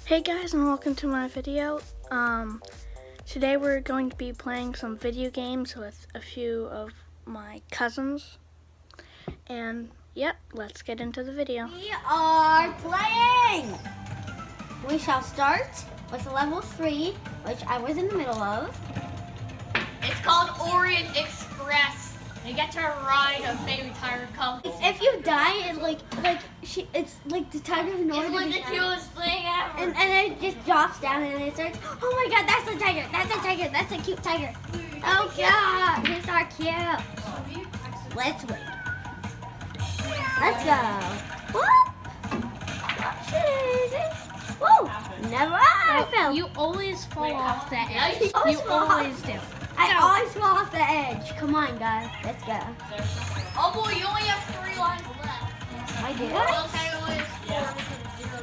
Hey guys, and welcome to my video. Today we're going to be playing some video games with a few of my cousins. And yep, let's get into the video. We are playing! We shall start with level 3, which I was in the middle of. It's called Orient Express. You get to ride a baby tiger cub. If you die, it's like the tiger's in order It's to like be the cutest thing ever. and then it just drops down and it starts, oh my god, that's a tiger, that's a tiger, that's a cute tiger. Oh god, he's so cute. Let's wait. Let's go. Whoop! Whoa! Never! I fell. You always fall off that edge. You always You fall always do. I always fall off the edge. Come on, guys. Let's go. Oh boy, you only have 3 lines left. I do. Well, technically it's 4 because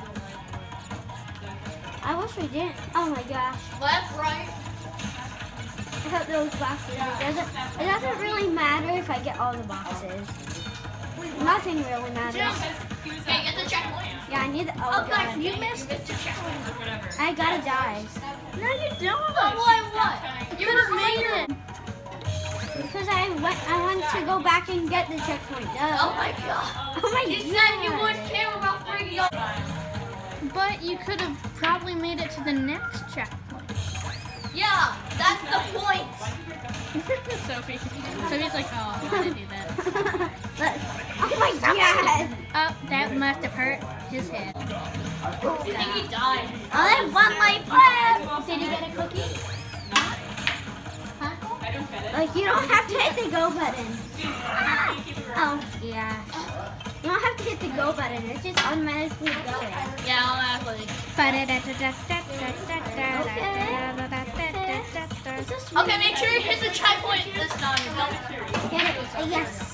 0 comes I wish we didn't. Oh my gosh. left, right. I hope those boxes. It doesn't really matter if I get all the boxes. Nothing really matters. Okay, get the checkpoint. Yeah, I need. Oh Oh gosh, god. you missed the checkpoint. I gotta die. No, you don't. Oh boy, what? You were made it. Because I want to go back and get the checkpoint. Oh my god. Oh my You god. said you wouldn't care about freaking out. But you could have probably made it to the next checkpoint. Yeah, that's the point. Sophie's like, oh, I didn't do that. Oh my god. Oh, that must have hurt his head. I think he died. I have one life left. Did you get a cookie? Like, you don't have to hit the go button. Oh, yeah. You don't have to hit the go button. It's just automatically going. Yeah, automatically. Okay, make sure you hit the checkpoint this time. Don't. Get it. Yes.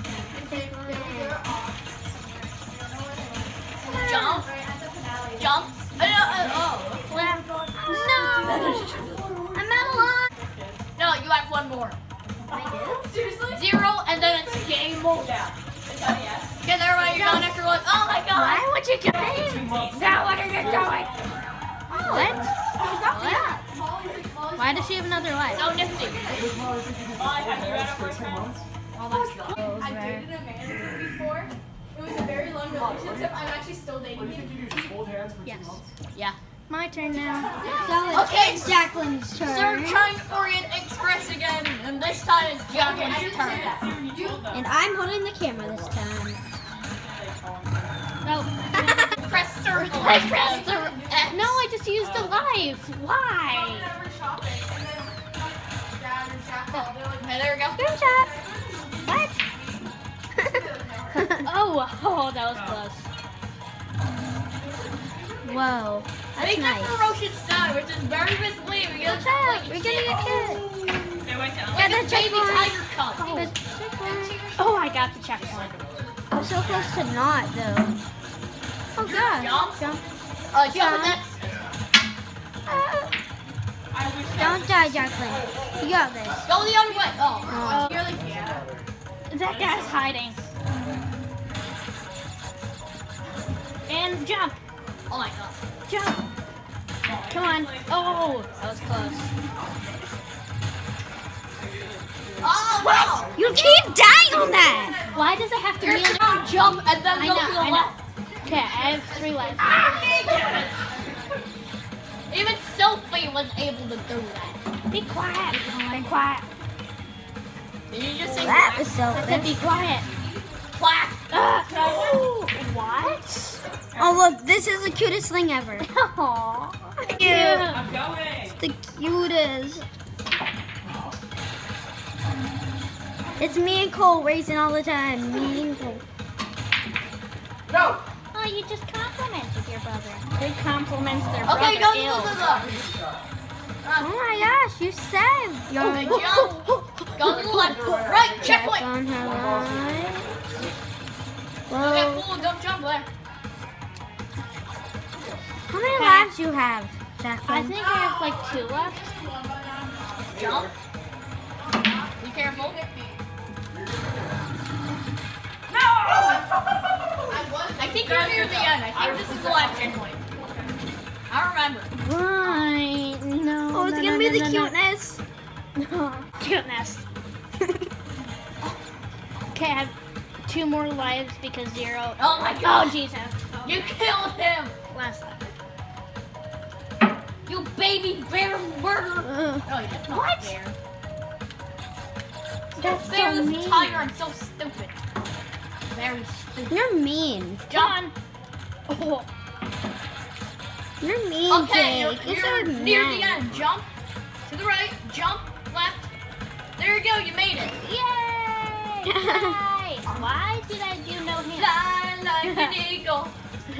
Jump. Jump. Oh. No. I'm out of line. No, you have one more. I do? Seriously? 0, and then it's game over. Yeah. Okay, there right, you're done after one. Oh my god. Why would you get in? Now what are you doing? What? What? Why does she have another life? So nifty. I dated a man before. It was a very long relationship. I'm actually still dating him. Yes. Yeah. My turn now. So Okay. it's Jacqueline's turn. So we're trying Orient Express again, and this time it's Jacqueline's turn. And I'm holding the camera this time. No. Press circle. Press the X. No, I just used a life. Why? Okay, there we go. Screenshot. What? Oh, that was close. Whoa. That's Make nice. a ferocious sound, which is very misleading. Watch out. We're gonna get killed. Like Get a the baby checkpoint. tiger cub. Oh, I got the checkpoint. I'm so close to not, though. Oh, God. Jump. Jump. Jump with X. Don't die, Jacqueline. You got this. Go the other way. Oh. You're like, That guy's hiding. And jump. oh my god. Jump. Come on. Oh, that was close. Oh, wow. You keep dying on that. Why does it have to You're be supposed to jump and then I go know, to the I know. left. Okay, I have 3 lives. Even Sophie was able to do that. Be quiet. Be quiet. Did you just say That was I said be quiet. quack? What? Oh, look. This is the cutest thing ever. Aww. Yeah. It's the cutest. It's me and Cole racing all the time. Me and Cole. No. Oh, you just complimented your brother. Good compliments their brother. Okay, go to Ew. the left. Oh my gosh, you saved. Okay, jump. Go to the left. Right, checkpoint. On her line. Okay, Whoa. fool, don't jump there. How many lives you have, I Jacqueline? think I have like 2 left. Jump. Be careful. No! I think you're near the end. I think this is the last checkpoint. remember. Right. No. Oh, it's no, gonna no, be no, the no, no. cuteness. Cuteness. Okay, I have 2 more lives because 0. Oh my god. Oh, Jesus. You killed him. Last life. You baby bear murderer. Oh, you didn't. What? Bear. That's Bear, so this mean. tiger, I'm so stupid. Very stupid. You're mean. John. Oh. You're mean, Okay, Jake. you're so near the mean. end. Jump to the right. Jump left. There you go. You made it. Yay! Yay! Why did I do no hands? Fly like an eagle.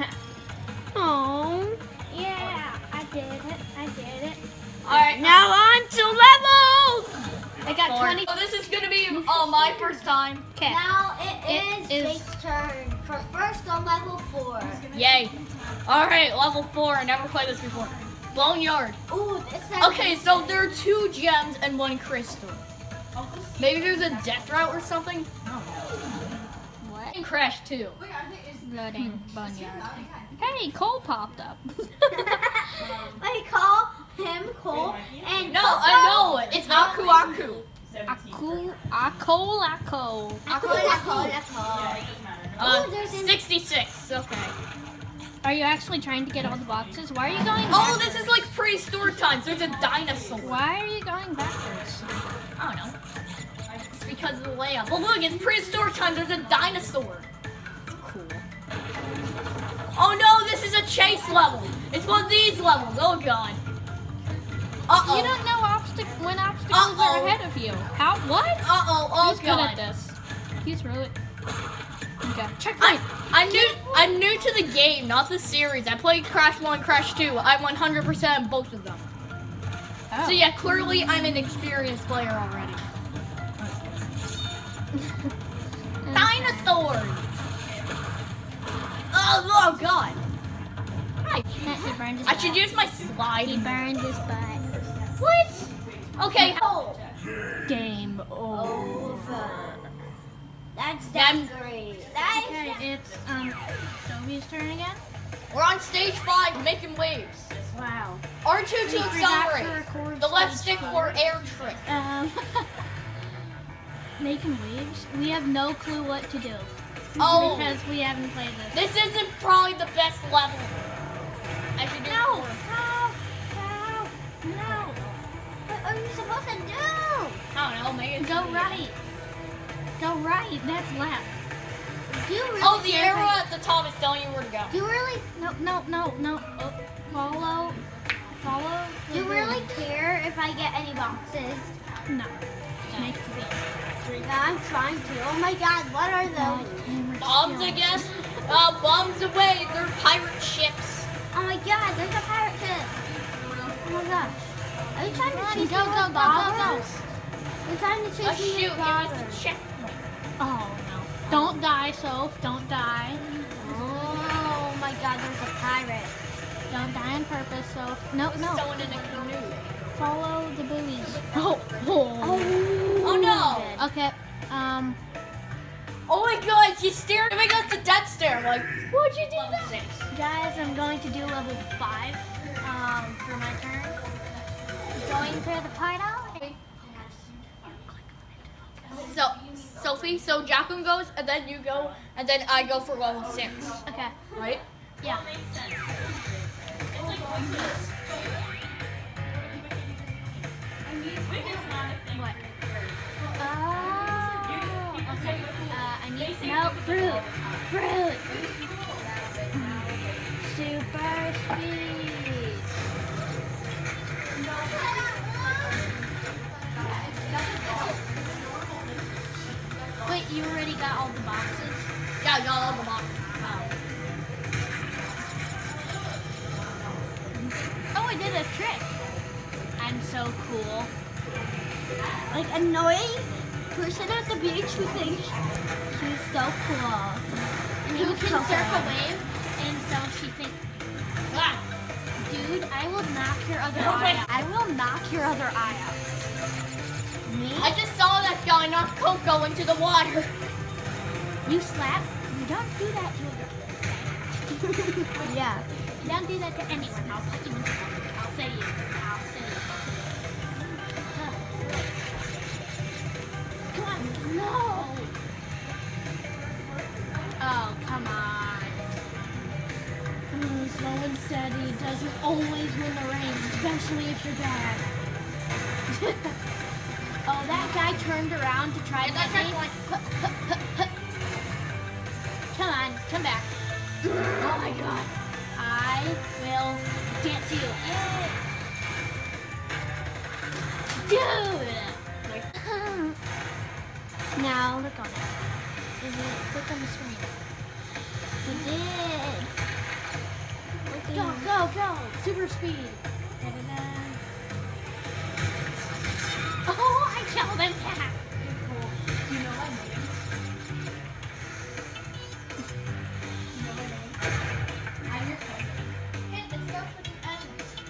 Oh. Yeah, I did it. I did it. All right. Now on to levels. I got 20. So this is gonna be my first time. Okay. Now It it is- is Jake's turn for first on level 4. Yay. All right, level 4. I never played this before. Boneyard. Ooh, this is Okay, so there are 2 gems and 1 crystal. Maybe there's a death route or something. I don't know. What? And Crash 2. Loading boneyard. Hey, Cole popped up. I call him Cole and No, I know it. It's Aku Aku. Ako. Oh, there's an- 66. Okay. Are you actually trying to get all the boxes? Why are you going Oh, backwards? this is like prehistoric times. There's a dinosaur. Why are you going backwards? I don't know. It's because of the layout. Well, look, it's prehistoric times. There's a dinosaur. It's cool. Oh no, this is a chase level. It's one of these levels. Oh god. Uh-oh. You don't know when obstacles are ahead of you. How? What? Uh-oh. Oh He's good god. at this. He's really. Okay. Checkpoint. I'm new to the game, not the series. I played Crash 1, Crash 2. I 100% both of them. Oh. So yeah, clearly I'm an experienced player already. Dinosaurs! Oh god. Hi. He burned his I should butt. use my He slide. burned his butt. What? Okay. Game over. over. That's Then- great. Okay, it's Sophie's turn again. We're on stage 5, making waves. Wow. R2 to We forgot to accelerate. record The left stage stick 5. for air trick. Making waves. We have no clue what to do Oh, because we haven't played this. this isn't probably the best level. I should do No, more. no. What are you supposed to do? I don't know, maybe Go right. Go right. That's left. Do you really Oh, the care if arrow I- at the top is telling you where to go. Do you really? No. Oh, follow. Do you really care if I get any boxes? No. Just make it be. Yeah, I'm trying to. Oh my God, what are those? Bombs, I guess. Bombs away. They're pirate ships. Oh my God, there's a pirate ship. Oh my gosh. Are you trying to Come on, chase go, me go, with go, go, go. bombers? You're trying to Oh chase me shoot, with you bombers. missed a checkpoint. Oh no. Don't die, Soph. Don't die. Oh my God, there's a pirate. Don't die on purpose, Soph. No. Someone in a canoe. Follow the buoys. Oh no. Okay. Oh my god, she's staring at us the death stare. Like, why'd you do that? 6. Guys, I'm going to do level 5 for my turn. Going to the portal. So, Sophie, so Jacqueline goes, and then you go, and then I go for level 6. Okay. Right? Yeah. What? Oh. Okay. I need fruit. Super speed. Wait, you already got all the boxes? Yeah, I got all the boxes. Oh, I did a trick. I'm so cool. Like annoying person at the beach who thinks she's so cool. Who can surf a wave, and so she thinks, Ah, dude, I will knock your other eye out. I will knock your other eye out. Me? I just saw that guy knock Coco into the water. You slap? You don't do that to a girl. Yeah. Don't do that to anyone. I'll put you in trouble. I'll say you. I'll say you. Come on. No. Oh, come on. Slow and steady doesn't always win the race, especially if you're bad. Oh, that guy turned around to try to get me. Come on, come back. Oh my god. I will dance you. Yay. Dude! Now look on it. Look on the screen. We did. Go, go, go! Super speed. Da-da-da. Oh, I killed him. You know my name? You know my name? I'm your cousin. Hey, let's go for the end.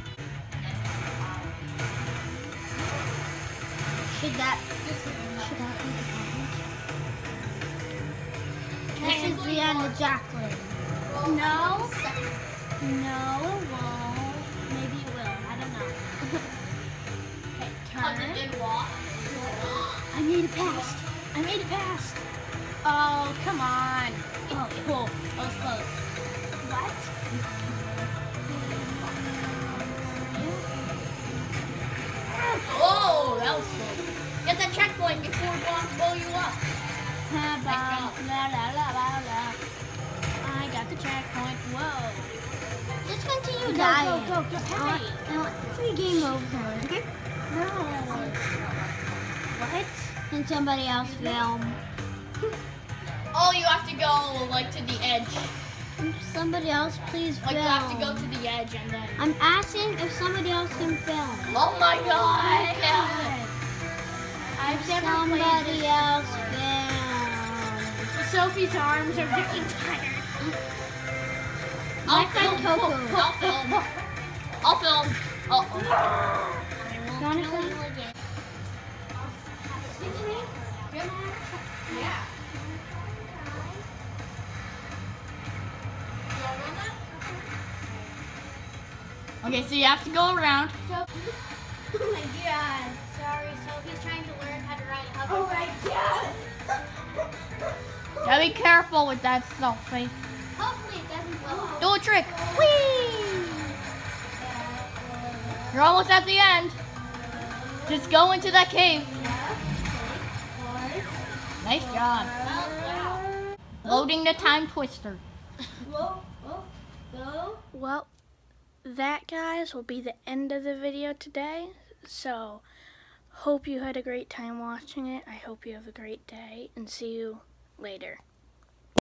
Should that This is be the end? This is the end of Jacqueline. No. No, it won't. Maybe it will. I don't know. Okay, turn. I made it past. I made it past. Oh, come on. Oh, cool. That was close. What? Oh, that was cool. Get that checkpoint before bombs blow you up. La, la, la, la, la. I got the checkpoint. Whoa. Just continue Go, dying. go, go, go. Hey. I want to be game over. No. What? And somebody else film. Oh, you have to go like to the edge. Somebody else please Like film. you have to go to the edge and then. I'm asking if somebody else can film. Oh my god! I've never played Somebody this else before. film. Sophie's arms are getting tired. I'll My friend film. Coco. I'll film. I'll film. Oh. You wanna film? Yeah. Okay, so you have to go around. Oh my god. Sorry, Sophie's trying to learn how to ride a Oh hoverboard. my god! Gotta be careful with that Sophie. Hopefully it doesn't blow up. Do a trick. Whee! You're almost at the end. Just go into that cave. Nice job. Loading the time twister. Go. Go. Well, that, guys, will be the end of the video today. So, hope you had a great time watching it. I hope you have a great day, and see you later.